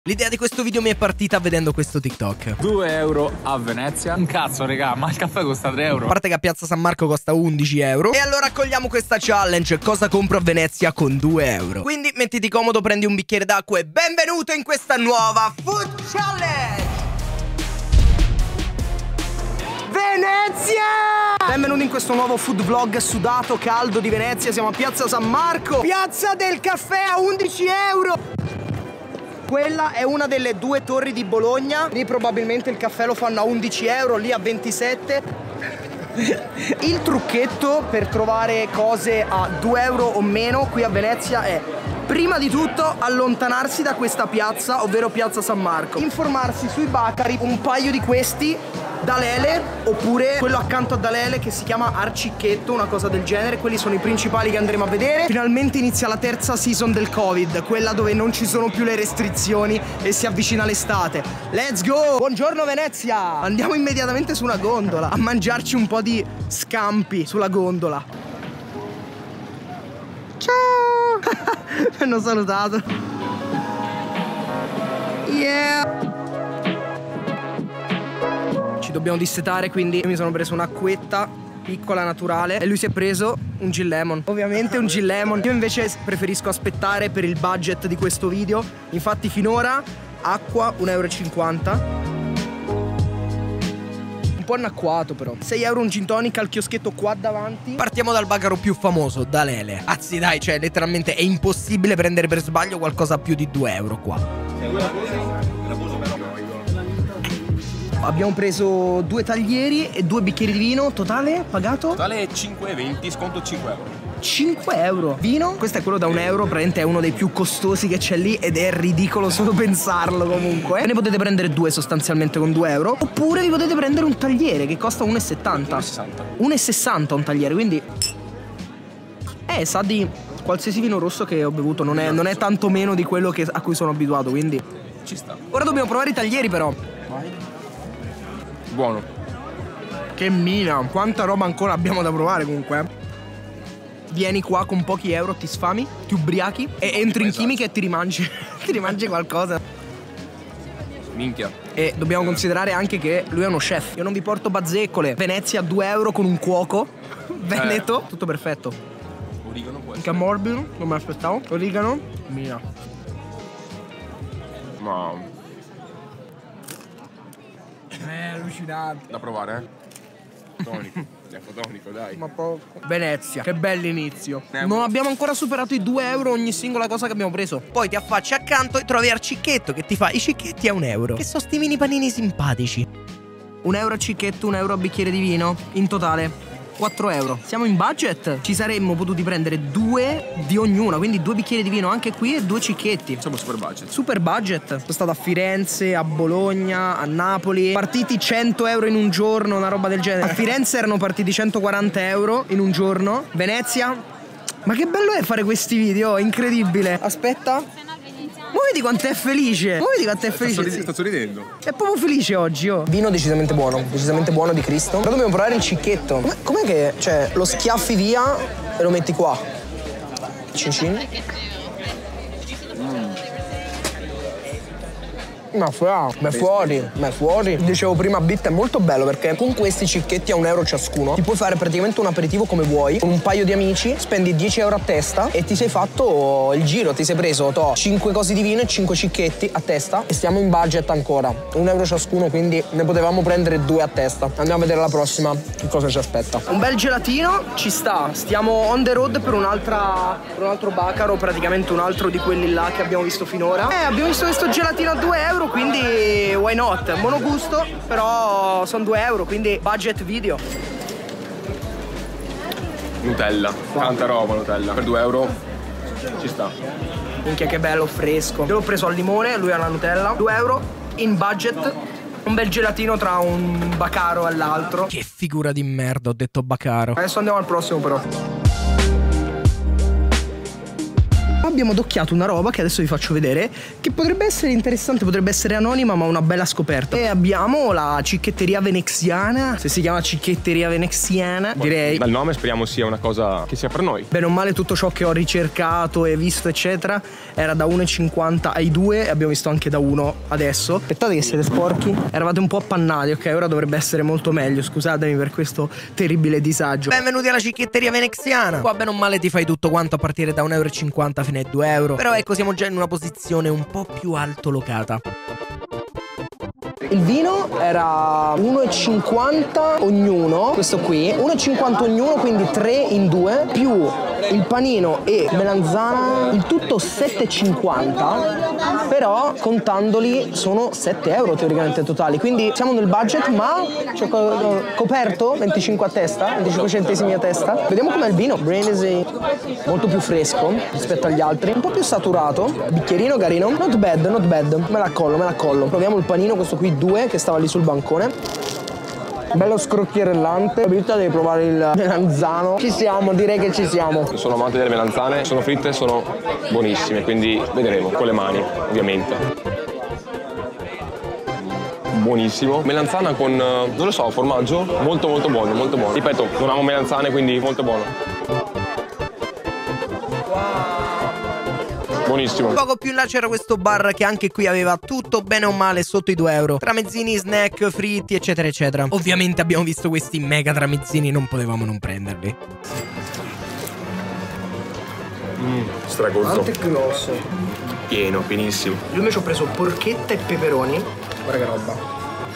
L'idea di questo video mi è partita vedendo questo TikTok. 2 euro a Venezia. Un cazzo, regà, ma il caffè costa 3 euro. A parte che a Piazza San Marco costa 11 euro. E allora accogliamo questa challenge: cosa compro a Venezia con 2 euro? Quindi mettiti comodo, prendi un bicchiere d'acqua e benvenuto in questa nuova Food Challenge Venezia! Benvenuti in questo nuovo food vlog sudato, caldo di Venezia. Siamo a Piazza San Marco, Piazza del Caffè a 11 euro. Quella è una delle due torri di Bologna. Lì probabilmente il caffè lo fanno a 11 euro, lì a 27. Il trucchetto per trovare cose a 2 euro o meno qui a Venezia è, prima di tutto, allontanarsi da questa piazza, ovvero Piazza San Marco. Informarsi sui bacari, un paio di questi, Dalele, oppure quello accanto a Dalele che si chiama Arcicchetto, una cosa del genere. Quelli sono i principali che andremo a vedere. Finalmente inizia la terza season del Covid, quella dove non ci sono più le restrizioni e si avvicina l'estate. Let's go! Buongiorno Venezia! Andiamo immediatamente su una gondola a mangiarci un po' di scampi sulla gondola. Ciao! Mi hanno salutato. Yeah! Ci dobbiamo dissetare, quindi io mi sono preso un'acquetta piccola naturale e lui si è preso un gin lemon. Ovviamente un gin lemon. Io invece preferisco aspettare per il budget di questo video. Infatti finora acqua 1,50 euro. Un po' annacquato però. 6 euro un gin tonic al chioschetto qua davanti. Partiamo dal bacaro più famoso, Dalele. Anzi dai, cioè letteralmente è impossibile prendere per sbaglio qualcosa a più di 2 euro qua. Abbiamo preso 2 taglieri e 2 bicchieri di vino. Totale pagato? Totale 5,20, sconto 5 euro. 5 euro. Vino? Questo è quello da 1 euro, praticamente è uno dei più costosi che c'è lì ed è ridicolo solo pensarlo comunque. Ne potete prendere 2 sostanzialmente con 2 euro. Oppure vi potete prendere un tagliere che costa 1,70. 1,60 un tagliere, quindi sa di qualsiasi vino rosso che ho bevuto. Non è tanto meno di quello a cui sono abituato, quindi ci sta. Ora dobbiamo provare i taglieri però. Vai. Buono. Che mina, quanta roba ancora abbiamo da provare comunque. Vieni qua con pochi euro, ti sfami, ti ubriachi e entri in chimica e ti rimangi ti rimangi qualcosa. Minchia. E dobbiamo considerare anche che lui è uno chef. Io non vi porto bazzecole. Venezia a 2 euro con un cuoco veneto, tutto perfetto. Origano può essere. Anche morbido, non me l'aspettavo. Origano, mina. Ma allucinante. da provare, Fotonico. È fotonico, dai. Ma poco. Venezia, che bell'inizio. Non abbiamo ancora superato i 2 euro ogni singola cosa che abbiamo preso. Poi ti affacci accanto e trovi Arcicchetto che ti fa i cicchetti a 1 euro. Che sono sti mini panini simpatici. 1 euro a cicchetto, 1 euro a bicchiere di vino. In totale 4 euro. Siamo in budget. Ci saremmo potuti prendere 2 di ognuna, quindi 2 bicchieri di vino anche qui e 2 cicchetti. Siamo super budget. Super budget. Sono stato a Firenze, a Bologna, a Napoli. Partiti 100 euro in un giorno, una roba del genere. A Firenze erano partiti 140 euro in un giorno. Venezia. Ma che bello è fare questi video, è incredibile. Aspetta. Ma vedi quanto è felice. Ma vedi quanto è felice. Sto sorridendo. È proprio felice oggi, oh. Vino decisamente buono di Cristo. Però dobbiamo provare il cicchetto. Com'è che, cioè, lo schiaffi via e lo metti qua? Cin cin. Ma è fuori. Dicevo prima, Bit è molto bello perché con questi cicchetti a 1 euro ciascuno ti puoi fare praticamente un aperitivo come vuoi. Con un paio di amici spendi 10 euro a testa e ti sei fatto il giro. Ti sei preso 5 cosi di vino e 5 cicchetti a testa. E stiamo in budget ancora, 1 euro ciascuno, quindi ne potevamo prendere 2 a testa. Andiamo a vedere la prossima che cosa ci aspetta. Un bel gelatino ci sta. Stiamo on the road per un altro bacaro, praticamente un altro di quelli là che abbiamo visto finora. Abbiamo visto questo gelatino a 2 euro, quindi why not? Monogusto, però sono 2 euro, quindi budget video. Nutella. Tanta roba Nutella. Per 2 euro ci sta. Minchia che bello, fresco. Io l'ho preso al limone, lui alla Nutella. 2 euro in budget. Un bel gelatino tra un bacaro e l'altro. Che figura di merda, ho detto bacaro. Adesso andiamo al prossimo però. abbiamo adocchiato una roba che adesso vi faccio vedere, che potrebbe essere interessante, potrebbe essere anonima, ma una bella scoperta. E abbiamo la cicchetteria veneziana. Se si chiama cicchetteria veneziana, direi. Dal nome speriamo sia una cosa che sia per noi. Bene o male tutto ciò che ho ricercato e visto eccetera era da 1,50 ai 2 e abbiamo visto anche da 1 adesso. Aspettate che siete sporchi. Eravate un po' appannati, ok? Ora dovrebbe essere molto meglio. Scusatemi per questo terribile disagio. Benvenuti alla cicchetteria veneziana. Qua bene o male ti fai tutto quanto a partire da 1,50 € fino ai 2 euro. Però ecco, siamo già in una posizione un po' più altolocata. Il vino era 1,50 ognuno, questo qui, 1,50 ognuno, quindi 3 in 2, più il panino e melanzana, in tutto 7,50, però contandoli sono 7 euro teoricamente totali, quindi siamo nel budget, ma c'è coperto 25 a testa, 25 centesimi a testa. Vediamo com'è il vino. Brindisi, molto più fresco rispetto agli altri, un po' più saturato, bicchierino carino, not bad, me la collo. Proviamo il panino, questo qui 2 che stava lì sul bancone. Bello scrocchierellante. Vita devi provare il melanzano. Ci siamo, direi che ci siamo. Io sono amante delle melanzane, sono fritte, sono buonissime, quindi vedremo con le mani, ovviamente. Buonissimo. Melanzana con, non lo so, formaggio. Molto buono, molto buono. Ripeto, non amo melanzane, quindi molto buono. Buonissimo. Poco più in là c'era questo bar che anche qui aveva tutto bene o male sotto i 2 euro. Tramezzini, snack, fritti, eccetera eccetera. Ovviamente abbiamo visto questi mega tramezzini, non potevamo non prenderli. Stragozzo. Quanto è grosso. Pieno, pienissimo. Io invece ho preso porchetta e peperoni. Guarda che roba.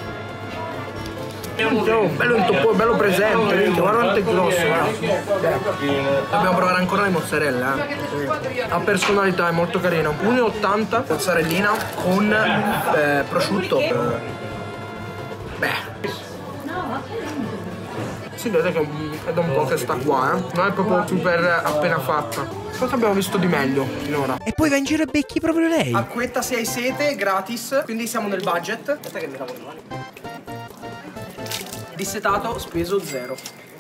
Bello presente, guarda quanto è grosso. Dobbiamo provare ancora le mozzarella. Ha personalità, è molto carino. 1,80 mozzarellina con prosciutto. Si vede che è da un po' che sta qua, non è proprio super appena fatta. Cosa abbiamo visto di meglio finora? E poi va in giro e becchi proprio lei. Acquetta se hai sete, gratis. Quindi siamo nel budget. Aspetta che mi lavo le mani. Dissetato, speso 0.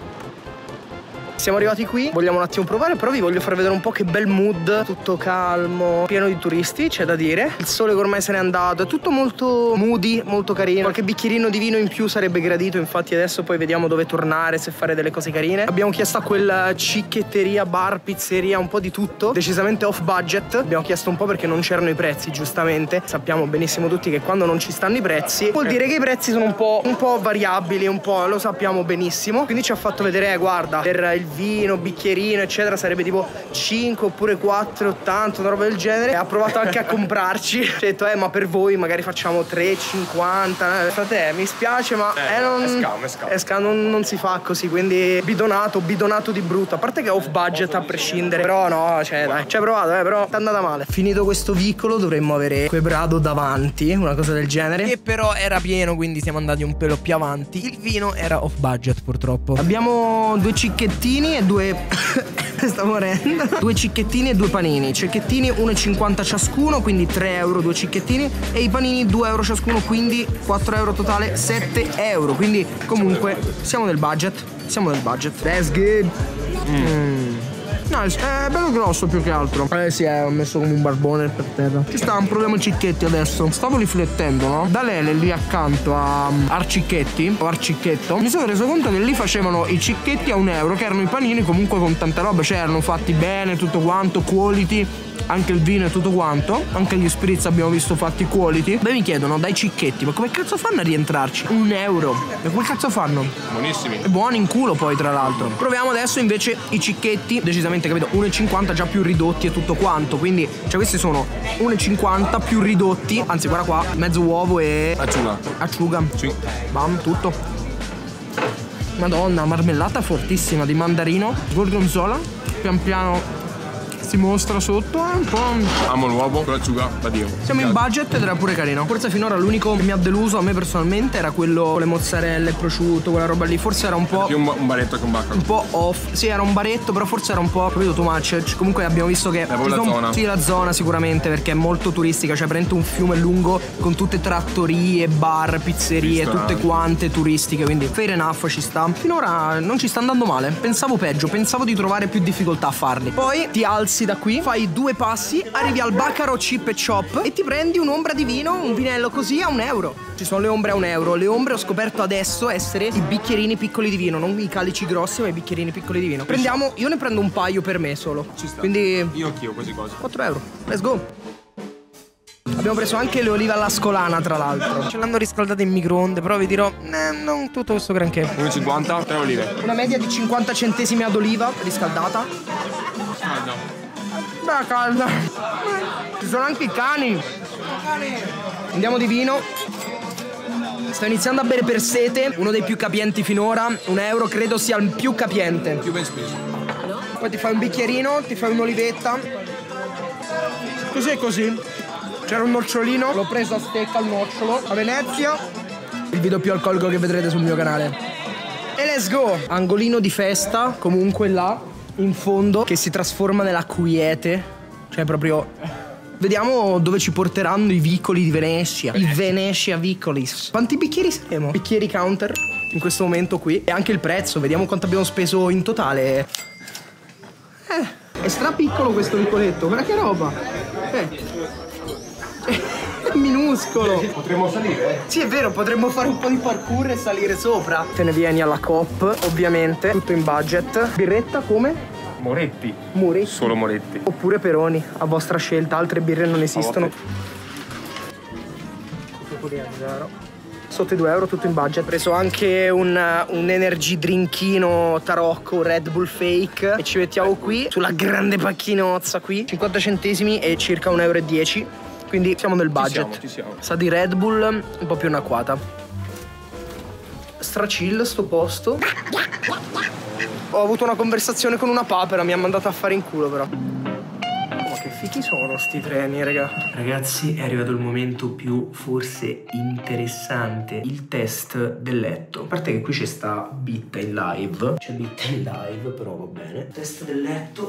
Siamo arrivati qui, vogliamo un attimo provare, però vi voglio far vedere un po' che bel mood, tutto calmo, pieno di turisti, c'è da dire. Il sole che ormai se n'è andato, è tutto molto moody, molto carino. Qualche bicchierino di vino in più sarebbe gradito, infatti adesso poi vediamo dove tornare, se fare delle cose carine. Abbiamo chiesto a quella cicchetteria, bar, pizzeria, un po' di tutto, decisamente off budget. Abbiamo chiesto un po' perché non c'erano i prezzi, giustamente. Sappiamo benissimo tutti che quando non ci stanno i prezzi vuol dire che i prezzi sono un po' variabili, un po', lo sappiamo benissimo. Quindi ci ha fatto vedere, guarda, per il vino, bicchierino eccetera sarebbe tipo 5 oppure 4,80, una roba del genere. Ha provato anche a comprarci, ha detto ma per voi magari facciamo 3,50. Frate, mi spiace ma è scam, non si fa così, quindi bidonato di brutto, a parte che è off budget a prescindere, però no, cioè dai, ci hai provato però è andata male. Finito questo vicolo dovremmo avere quebrado davanti, una cosa del genere, che però era pieno, quindi siamo andati un pelo più avanti. Il vino era off budget purtroppo. Abbiamo 2 cicchettini e 2 sta morendo. 2 cicchettini e 2 panini. Cicchettini 1,50 ciascuno, quindi 3 euro 2 cicchettini, e i panini 2 euro ciascuno, quindi 4 euro totale, 7 euro. Quindi comunque siamo nel budget. That's good. No, è bello grosso più che altro. Sì, ho messo come un barbone per terra. Ci sta un problema cicchetti adesso. Stavo riflettendo, no? Da Lele lì accanto a Arcicchetti o Arcicchetto, mi sono reso conto che lì facevano i cicchetti a 1 euro, che erano i panini comunque con tanta roba, cioè erano fatti bene, tutto quanto, quality. Anche il vino e tutto quanto, anche gli spritz abbiamo visto fatti quality. Beh, mi chiedono dai cicchetti, ma come cazzo fanno a rientrarci? 1 euro. E come cazzo fanno? Buonissimi. E buoni in culo poi, tra l'altro. Proviamo adesso invece i cicchetti, decisamente, capito, 1,50 già più ridotti e tutto quanto. Quindi, cioè questi sono 1,50 più ridotti. Anzi, guarda qua, mezzo uovo e acciuga. Sì. Bam, tutto. Madonna, marmellata fortissima di mandarino, gorgonzola, pian piano si mostra sotto, è un po'. Amo l'uovo con l'acciuga da Dio. Siamo in budget ed era pure carino. Forse finora l'unico che mi ha deluso a me personalmente era quello con le mozzarelle, il prosciutto, quella roba lì. Forse era un po'. Più un baretto che un bacca. Un po' off. Sì, era un baretto, però forse era un po', capito, too much. Comunque abbiamo visto che. La zona. Sì, la zona sicuramente, perché è molto turistica. C'è praticamente un fiume lungo con tutte trattorie, bar, pizzerie, tutte quante turistiche. Quindi fair enough, ci sta. Finora non ci sta andando male. Pensavo peggio, pensavo di trovare più difficoltà a farli. Poi ti alzi passi da qui, fai 2 passi, arrivi al Baccaro Chip e Chop e ti prendi un'ombra di vino, un vinello così a €1. Ci sono le ombre a €1. Le ombre ho scoperto adesso essere i bicchierini piccoli di vino, non i calici grossi ma i bicchierini piccoli di vino. Prendiamo, io ne prendo un paio per me solo. Ci sta. Quindi Io anch'io, quasi quasi. €4. Let's go. Abbiamo preso anche le olive alla scolana, tra l'altro. Ce l'hanno riscaldata in microonde, però vi dirò, non tutto questo granché. 1,50, 3 olive. Una media di 50 centesimi ad oliva riscaldata. Beh, calda. Ci sono anche i cani. Andiamo di vino. Sto iniziando a bere per sete, uno dei più capienti finora. €1 credo sia il più capiente. Più ben speso. Poi ti fai un bicchierino, ti fai un'olivetta. Così e così. C'era un nocciolino, l'ho preso a stecca al nocciolo a Venezia. Il video più alcolico che vedrete sul mio canale. E let's go! Angolino di festa, comunque là, in fondo, che si trasforma nella quiete. Cioè proprio... Vediamo dove ci porteranno i vicoli di Venezia. I Venezia Vicolis. Quanti bicchieri saremo? Bicchieri counter in questo momento qui. E anche il prezzo, vediamo quanto abbiamo speso in totale. È stra piccolo questo vicoletto, guarda che roba. È minuscolo. Potremmo salire? Sì, è vero, potremmo fare un po' di parkour e salire sopra. Te ne vieni alla Coop, ovviamente, tutto in budget. Birretta come? Moretti. Moretti. Solo Moretti. Oppure Peroni, a vostra scelta, altre birre non esistono. Sotto i €2, tutto in budget. Ho preso anche un energy drinkino tarocco, Red Bull fake. E ci mettiamo qui, sulla grande pacchinozza qui. 50 centesimi e circa €1,10. Quindi siamo nel budget. Ci siamo. Sa di Red Bull un po' più annacquata. Strachill sto posto. Ho avuto una conversazione con una papera, mi ha mandato a fare in culo però. Ma che fichi sono sti treni, raga. Ragazzi, è arrivato il momento più forse interessante, il test del letto. A parte che qui c'è sta Bitta in live. C'è Bitta in live, però va bene. Test del letto.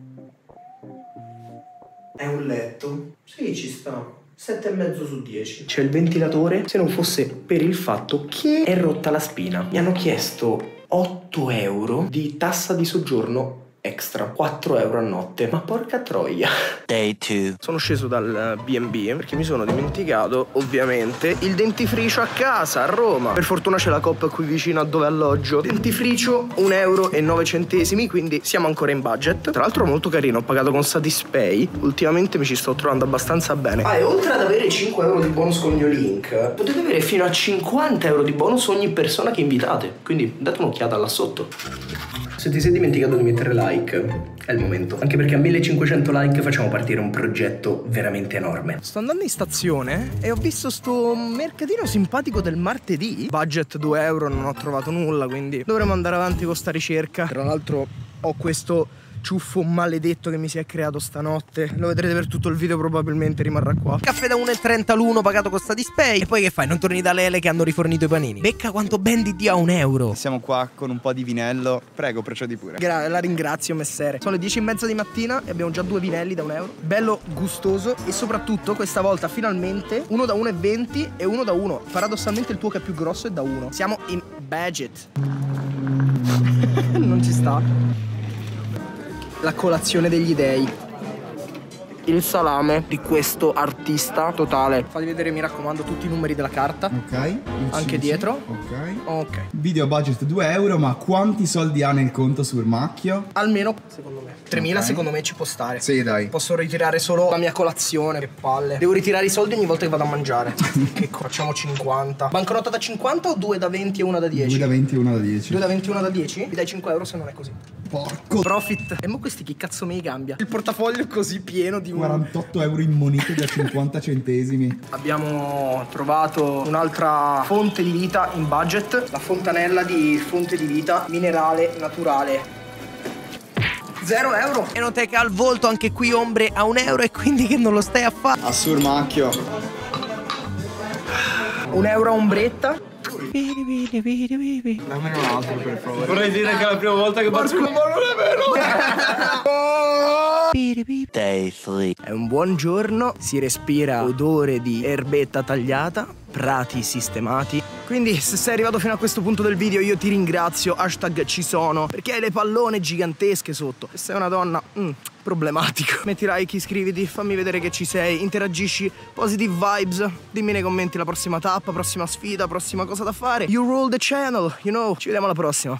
È un letto? Sì, ci sta. 7,5 su 10. C'è il ventilatore. Se non fosse per il fatto che è rotta la spina. Mi hanno chiesto €8 di tassa di soggiorno extra, €4 a notte. Ma porca troia. Day 2. Sono sceso dal B&B perché mi sono dimenticato ovviamente il dentifricio a casa a Roma. Per fortuna c'è la Coop qui vicino a dove alloggio. Dentifricio €1,09, quindi siamo ancora in budget. Tra l'altro molto carino, ho pagato con Satispay. Ultimamente mi ci sto trovando abbastanza bene. E oltre ad avere €5 di bonus con il mio link, potete avere fino a €50 di bonus ogni persona che invitate. Quindi date un'occhiata là sotto. Se ti sei dimenticato di mettere like, è il momento. Anche perché a 1500 like facciamo partire un progetto veramente enorme. Sto andando in stazione e ho visto sto mercatino simpatico del martedì. Budget €2, non ho trovato nulla, quindi dovremo andare avanti con sta ricerca. Tra l'altro ho questo ciuffo maledetto che mi si è creato stanotte. Lo vedrete per tutto il video, probabilmente rimarrà qua. Caffè da 1,30 l'uno pagato con Satispay. E poi che fai? Non torni da Lele che hanno rifornito i panini. Becca quanto ben di dia €1. Siamo qua con un po' di vinello. Prego, procedi pure. La ringrazio, messere. Sono le 10:30 di mattina e abbiamo già 2 vinelli da €1. Bello gustoso e soprattutto questa volta finalmente uno da 1,20 e uno da 1. Paradossalmente il tuo che è più grosso è da 1. Siamo in budget. Non ci sta. La colazione degli dei. Il salame di questo artista totale. Fatti vedere, mi raccomando, tutti i numeri della carta. Ok. Anche dietro. Ok. Ok. Video budget €2, ma quanti soldi ha nel conto sul macchio? Almeno, secondo me 3.000 Ok. secondo me ci può stare. Sì, dai. Posso ritirare solo la mia colazione, che palle. Devo ritirare i soldi ogni volta che vado a mangiare. Facciamo 50. Banconota da 50 o 2 da 20 e una da 10? 2 da 20 e 1 da 10. 2 da 20 e una da 10? Mi dai €5 se non è così. Porco. Profit. E mo questi chi cazzo me li cambia? Il portafoglio è così pieno di 48 € in monete da 50 centesimi. Abbiamo trovato un'altra fonte di vita in budget. La fontanella di fonte di vita minerale naturale. €0. Enoteca al volto, anche qui ombre a €1 e quindi che non lo stai a fare. Assur macchio. €1 a ombretta. Dammene un altro per favore. Vorrei dire che è la prima volta che faccio. Ma non è vero! Day 3. È un buon giorno, si respira odore di erbetta tagliata, prati sistemati. Quindi se sei arrivato fino a questo punto del video io ti ringrazio, #ci sono, perché hai le pallone gigantesche sotto. Se sei una donna, problematico. Metti like, iscriviti, fammi vedere che ci sei, interagisci, positive vibes. Dimmi nei commenti la prossima tappa, prossima sfida, prossima cosa da fare. You rule the channel, you know. Ci vediamo alla prossima.